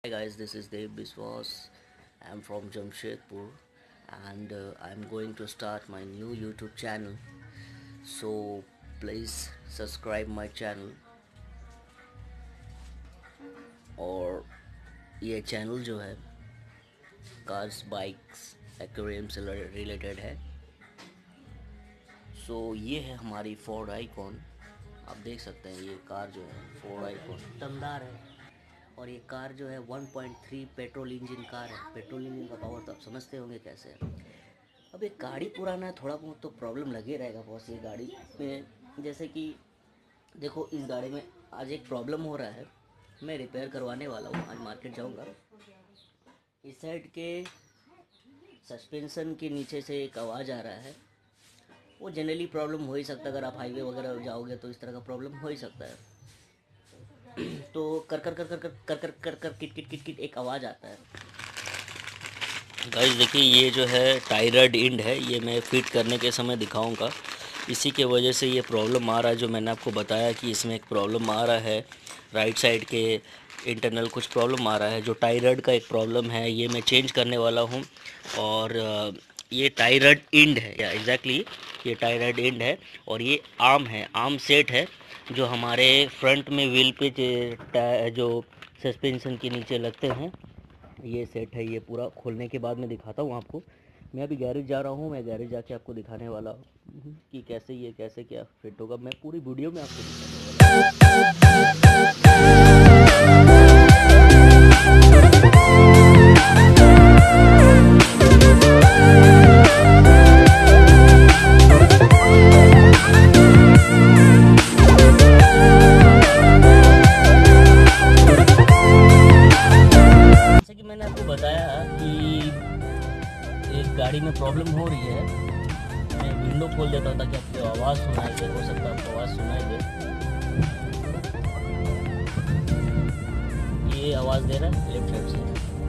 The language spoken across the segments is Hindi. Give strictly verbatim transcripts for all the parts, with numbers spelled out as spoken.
Hi guys, this is the biswas. I'm from Jamshedpur and uh, I'm going to start my new YouTube channel. So please subscribe my channel. और ये चैनल जो है कार्स बाइक्स एक्वेरियम से रिलेटेड है. सो so, ये है हमारी फोर्ड आइकॉन. आप देख सकते हैं ये कार जो है फोर्ड आइकॉन दमदार है. और ये कार जो है one point three petrol engine car है. पेट्रोल इंजन का पावर तो आप समझते होंगे कैसे है. अब ये गाड़ी पुराना है, थोड़ा बहुत तो प्रॉब्लम लगे रहेगा बॉस ये गाड़ी में. जैसे कि देखो इस गाड़ी में आज एक प्रॉब्लम हो रहा है. मैं रिपेयर करवाने वाला हूँ, आज मार्केट जाऊँगा. इस साइड के सस्पेंशन के नीचे से एक आवाज़ आ रहा है. वो जनरली प्रॉब्लम हो ही सकता है. अगर आप हाईवे वगैरह जाओगे तो इस तरह का प्रॉब्लम हो ही सकता है. तो कर कर कर कर कर कर कर कर कर किट किट किट किट एक आवाज़ आता है. गाइस देखिए ये जो है टायरड इंड है, ये मैं फिट करने के समय दिखाऊंगा. इसी के वजह से ये प्रॉब्लम आ रहा है. जो मैंने आपको बताया कि इसमें एक प्रॉब्लम आ रहा है, राइट साइड के इंटरनल कुछ प्रॉब्लम आ रहा है. जो टायरड का एक प्रॉब्लम है ये मैं चेंज करने वाला हूँ. और ये टायरड इंड है, या एग्जैक्टली ये टायरड इंड है. और ये आर्म है, आर्म सेट है जो हमारे फ्रंट में व्हील पे जो सस्पेंशन के नीचे लगते हैं. ये सेट है. ये पूरा खोलने के बाद मैं दिखाता हूँ आपको. मैं अभी गैरेज जा रहा हूँ. मैं गैरेज जाके आपको दिखाने वाला हूँ कि कैसे ये कैसे क्या फिट होगा. मैं पूरी वीडियो में आपको दिखाने गाड़ी में प्रॉब्लम हो रही है. मैं विंडो खोल देता हूँ ताकि आपको आवाज़ सुनाई दे. हो सकता है आपको आवाज़ सुनाई दे. ये आवाज़ दे रहा है लेफ्ट साइड से.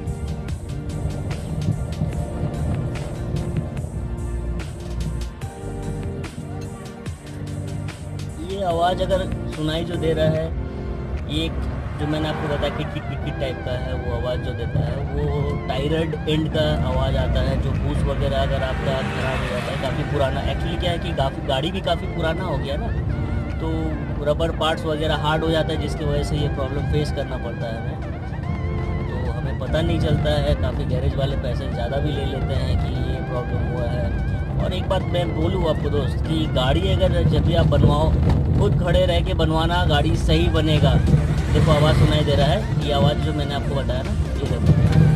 ये आवाज़ अगर सुनाई जो दे रहा है, ये जो मैंने आपको बताया कि किट किट किट टाइप का है, वो आवाज़ जो देता है वो टायरड एंड का आवाज़ आता है. जो बूस वगैरह अगर आपका खराब हो जाता है, काफ़ी पुराना. एक्चुअली क्या है कि काफ़ी गाड़ी भी काफ़ी पुराना हो गया ना, तो रबर पार्ट्स वगैरह हार्ड हो जाता है, जिसकी वजह से ये प्रॉब्लम फेस करना पड़ता है हमें. तो हमें पता नहीं चलता है. काफ़ी गैरेज वाले पैसे ज़्यादा भी ले लेते हैं कि ये प्रॉब्लम हुआ है. और एक बात मैं बोलूँ आपको दोस्त कि गाड़ी अगर जब भी आप बनवाओ, खुद खड़े रह के बनवाना, गाड़ी सही बनेगा. देखो आवाज़ सुनाई दे रहा है. ये आवाज़ जो मैंने आपको बताया ना, ये देखो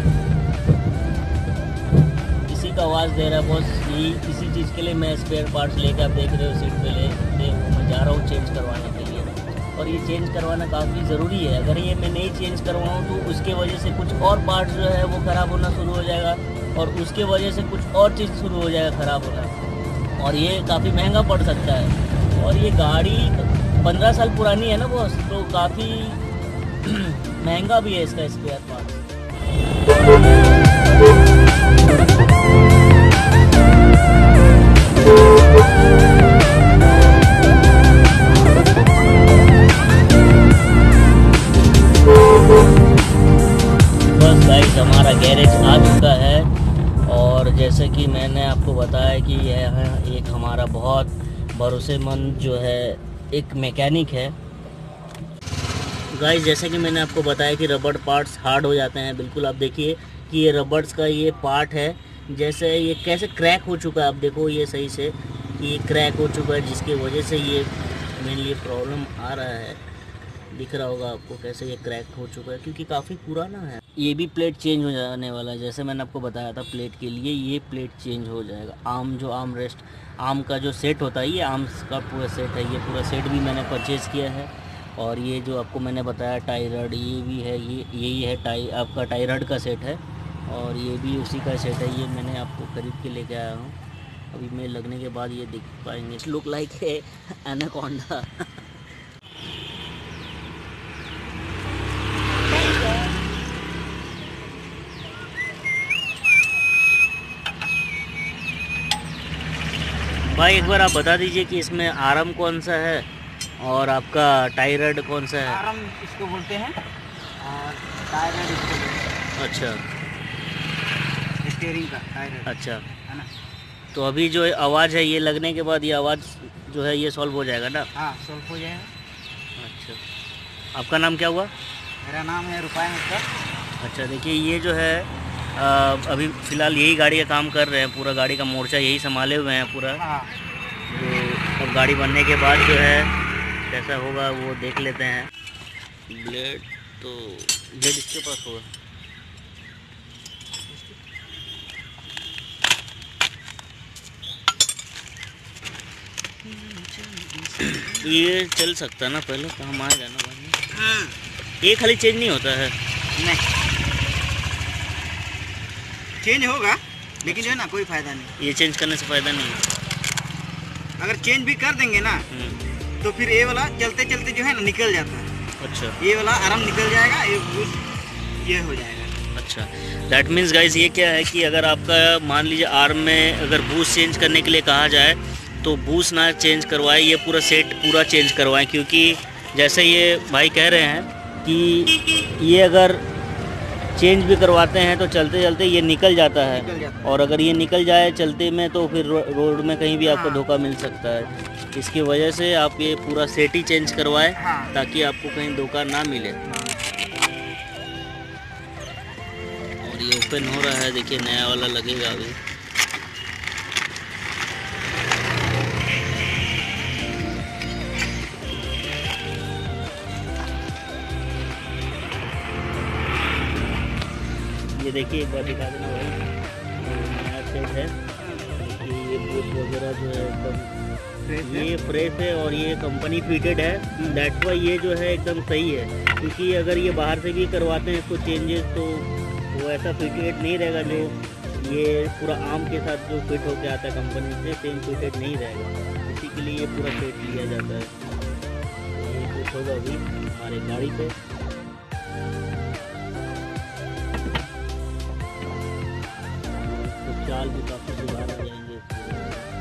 इसी का आवाज़ दे रहा है बॉस. ये इसी चीज़ के लिए मैं स्पेयर पार्ट्स लेकर, आप देख रहे हो सीट पे ले ले मैं जा रहा हूँ चेंज करवाने के लिए. और ये चेंज करवाना काफ़ी ज़रूरी है. अगर ये मैं नहीं चेंज करवाऊँ तो उसके वजह से कुछ और पार्ट्स जो है वो ख़राब होना शुरू हो जाएगा, और उसके वजह से कुछ और चीज़ शुरू हो जाएगा ख़राब होना, और ये काफ़ी महंगा पड़ सकता है. और ये गाड़ी पंद्रह साल पुरानी है ना बॉस, तो काफ़ी महंगा भी है इसका स्पेयर पार्ट. बस गाइस हमारा गैरेज आ चुका है. और जैसे कि मैंने आपको बताया कि यह है एक हमारा बहुत भरोसेमंद जो है एक मैकेनिक है. गाइस जैसे कि मैंने आपको बताया कि रबड़ पार्ट्स हार्ड हो जाते हैं. बिल्कुल आप देखिए कि ये रबर्स का ये पार्ट है, जैसे ये कैसे क्रैक हो चुका है. आप देखो ये सही से कि ये क्रैक हो चुका है, जिसकी वजह से ये मेनली ये प्रॉब्लम आ रहा है. दिख रहा होगा आपको कैसे ये क्रैक हो चुका है, क्योंकि काफ़ी पुराना है. ये भी प्लेट चेंज हो जाने वाला है. जैसे मैंने आपको बताया था प्लेट के लिए, ये प्लेट चेंज हो जाएगा. आर्म जो आर्म रेस्ट आर्म का जो सेट होता है, ये आर्म्स का पूरा सेट है. ये पूरा सेट भी मैंने परचेज़ किया है. और ये जो आपको मैंने बताया टायरड, ये भी है. ये यही है टाई आपका टायरड का सेट है. और ये भी उसी का सेट है. ये मैंने आपको खरीद के लेके आया हूँ. अभी मैं लगने के बाद ये देख पाएंगे. लुक लाइक है एनाकोंडा. भाई एक बार आप बता दीजिए कि इसमें आरम कौन सा है और आपका टायरड कौन सा है? आरम इसको बोलते हैं और टायरड इसको बोलते हैं। अच्छा, स्टीयरिंग का टायर। अच्छा है ना। तो अभी जो आवाज़ है ये लगने के बाद ये आवाज़ जो है ये सॉल्व हो जाएगा ना? हाँ सॉल्व हो जाएगा। अच्छा, आपका नाम क्या हुआ? मेरा नाम है रुपाय मित्र। अच्छा, देखिए ये जो है आ, अभी फ़िलहाल यही गाड़ी का काम कर रहे हैं, पूरा गाड़ी का मोर्चा यही संभाले हुए हैं पूरा। हाँ। तो अब गाड़ी बनने के बाद जो है कैसा होगा वो देख लेते हैं। ब्लेड तो ब्लेड इसके पास होगा। ये चल सकता है ना, पहले काम आएगा ना भाई। ये खाली चेंज नहीं होता है? नहीं चेंज होगा, लेकिन जो है ना कोई फायदा नहीं। ये चेंज करने से फायदा नहीं है? अगर चेंज भी कर देंगे ना तो फिर ये वाला चलते चलते जो है ना निकल जाता है। अच्छा, ये वाला आराम निकल जाएगा, ये बूस्ट ये हो जाएगा। अच्छा, दैट मीन्स गाइस ये क्या है कि अगर आपका मान लीजिए आर्म में अगर बूस्ट चेंज करने के लिए कहा जाए तो बूस्ट ना चेंज करवाएं, ये पूरा सेट पूरा चेंज करवाएं, क्योंकि जैसे ये भाई कह रहे हैं कि ये अगर चेंज भी करवाते हैं तो चलते चलते ये निकल जाता है, निकल जाता है। और अगर ये निकल जाए चलते में तो फिर रो, रोड में कहीं भी आपको हाँ। धोखा मिल सकता है। इसकी वजह से आप ये पूरा सेट ही चेंज करवाएं। हाँ। ताकि आपको कहीं धोखा ना मिले। और ये ओपन हो रहा है, देखिए नया वाला लगेगा अभी। ये देखिए एक बार दिखा देना भाई, नया सेट है। ये बूट वगैरह जो है एकदम ये फ्रेश है और ये कंपनी फिटेड है। दैट्स वाई ये जो है एकदम सही है, क्योंकि अगर ये बाहर से भी करवाते हैं इसको चेंजेस तो वो ऐसा फिटेड नहीं रहेगा जो ये पूरा आम के साथ जो फिट होके आता है कंपनी से, सेम फिटेड नहीं रहेगा। इसी के लिए ये पूरा सेट लिया जाता है। ये कुछ होगा अभी हमारे गाड़ी पे। चाल भी काफ़ी सुधार आ जाएंगे इससे।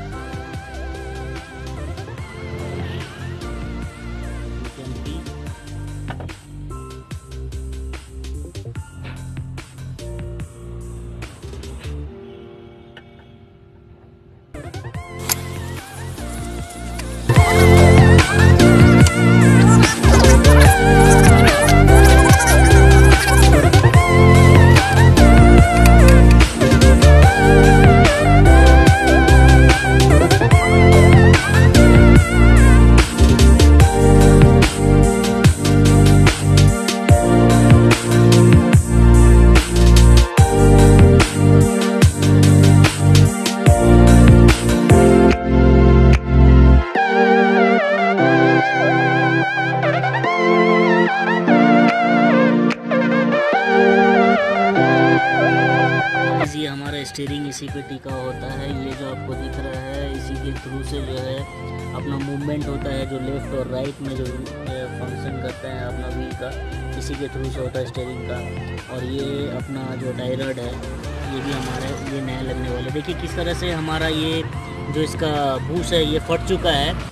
ये हमारा स्टीयरिंग इसी पे टिका होता है। ये जो आपको दिख रहा है इसी के थ्रू से जो है अपना मूवमेंट होता है, जो लेफ़्ट और राइट में जो फंक्शन करता है अपना व्हील का, इसी के थ्रू से होता है स्टीयरिंग का। और ये अपना जो टायर रॉड है ये भी हमारा ये नया लगने वाला है। देखिए किस तरह से हमारा ये जो इसका बूस है ये फट चुका है।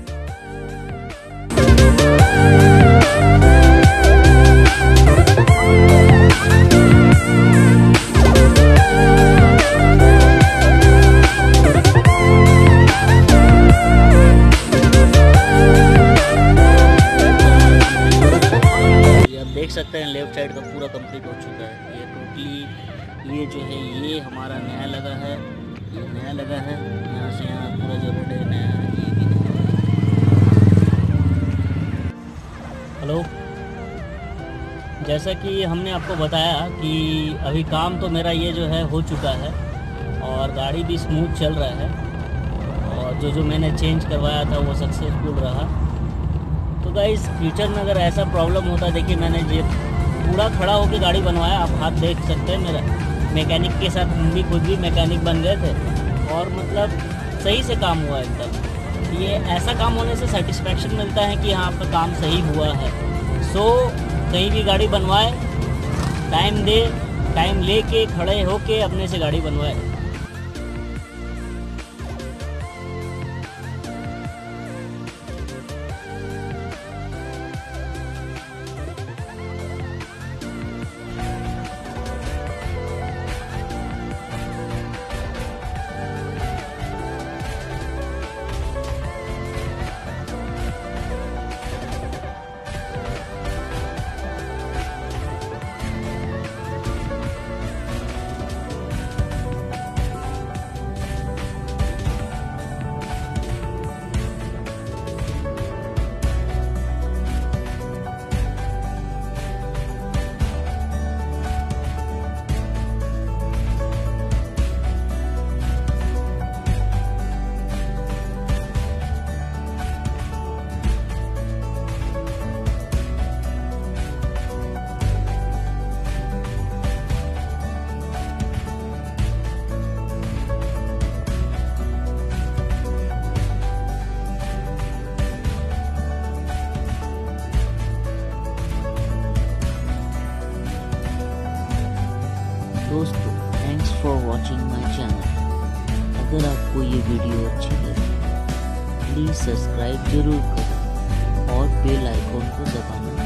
देख सकते हैं लेफ्ट साइड का पूरा कंप्लीट हो चुका है। ये टोटली ये जो है ये हमारा नया लगा है, ये नया लगा है। यहाँ से यहाँ पूरा जो रोड है नया है, ये भी नया है। हेलो, जैसा कि हमने आपको बताया कि अभी काम तो मेरा ये जो है हो चुका है और गाड़ी भी स्मूथ चल रहा है, और जो जो मैंने चेंज करवाया था वो सक्सेसफुल रहा। तो गाइस फ्यूचर में अगर ऐसा प्रॉब्लम होता है, देखिए मैंने ये पूरा खड़ा होकर गाड़ी बनवाया, आप हाथ देख सकते हैं मेरा। मैकेनिक के साथ हम भी खुद भी मैकेनिक बन गए थे और मतलब सही से काम हुआ एकदम। ये ऐसा काम होने से सेटिस्फेक्शन मिलता है कि हाँ आपका काम सही हुआ है। सो कहीं भी गाड़ी बनवाए, टाइम दे टाइम ले के खड़े होके अपने से गाड़ी बनवाए। दोस्तों, thanks for watching my channel. अगर आपको ये वीडियो अच्छी लगी प्लीज़ सब्सक्राइब जरूर करें और बेल आइकॉन को दबाना